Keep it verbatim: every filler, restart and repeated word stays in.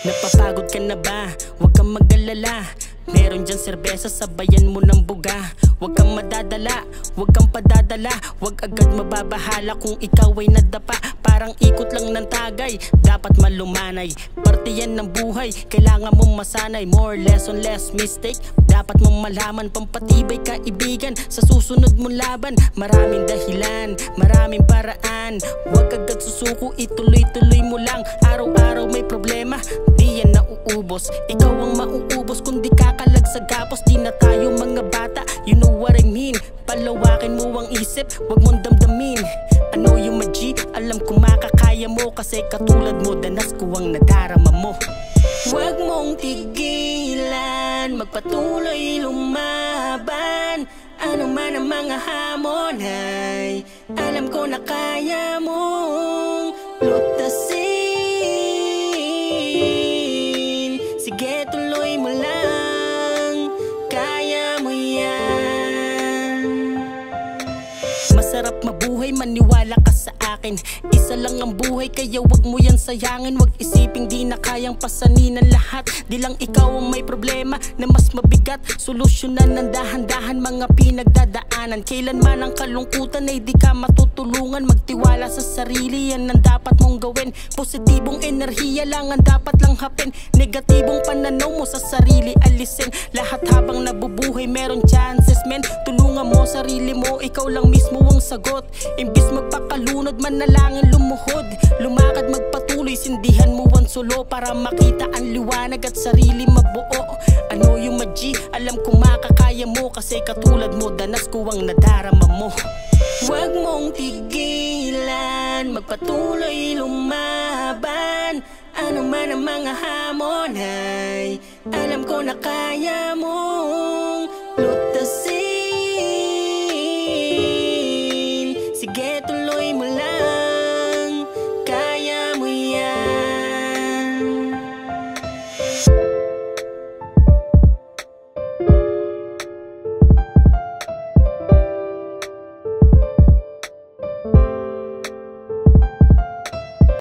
Napapagod ka na ba? Huwag kang mag-alala. Meron dyan serbesa, sabayan mo ng buga. Huwag kang madadala, huwag kang padadala. Huwag agad mababahala kung ikaw ay nadapa. Parang ikot lang ng tagay, dapat malumanay. Parte yan ng buhay, kailangan mong masanay. More lesson, less mistake. Dapat mong malaman, pampatibay kaibigan sa susunod mong laban. Maraming dahilan, maraming paraan. Huwag agad susuko, ituloy-tuloy mo lang. Araw-araw may problema, di yan nauubos. Ikaw ang mauubos kung di kakalag sa gapos. Di na tayo mga bata, you know what I mean. Palawakin mo ang isip, huwag mong damdamin. Ano yung ma-G? Alam ko makakaya mo, kasi katulad mo, danas ko ang nadarama mo. Huwag mong tigilan, magpatuloy lumaban. Ano man ang mga hamon ay alam ko na kaya mong lutasin. Sige, tuloy mo lang, kaya mo yan. Masarap mabuhay, maniwala ka sa akin. Isa lang ang buhay, kaya wag mo yan sayangin. Wag isiping di na kayang pasanin ang lahat. Di lang ikaw ang may problema na mas mabigat. Solusyonan ng dahan-dahan mga pinagdadaanan. Kailanman ang kalungkutan ay di ka matutulungan. Magtiwala sa sarili, yan ang dapat mong gawin. Positibong enerhiya lang ang dapat lang hapin. Negatibong pananaw mo sa sarili alisin. Lahat habang nabubuhay meron chances men. Tulungan mo sarili mo, ikaw lang mismo ang sagot. Imbis magpakalunod, manalangin lumuhod. Lumakad magpatuloy, sindihan mo ang sulo para makita ang liwanag at sarili mabuo. Ano yung ma-G? Alam ko makakaya mo, kasi katulad mo, danas ko ang nadarama mo. Huwag mong tigilan, magpatuloy lumaban. Ano man ang mga hamon ay alam ko na kaya mo